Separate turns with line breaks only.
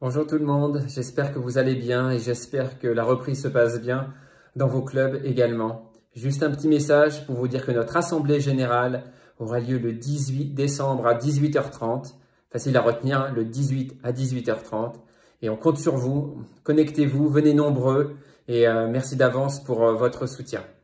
Bonjour tout le monde, j'espère que vous allez bien et j'espère que la reprise se passe bien dans vos clubs également. Juste un petit message pour vous dire que notre assemblée générale aura lieu le 18 décembre à 18h30. Facile à retenir, hein, le 18 à 18h30. Et on compte sur vous, connectez-vous, venez nombreux et merci d'avance pour votre soutien.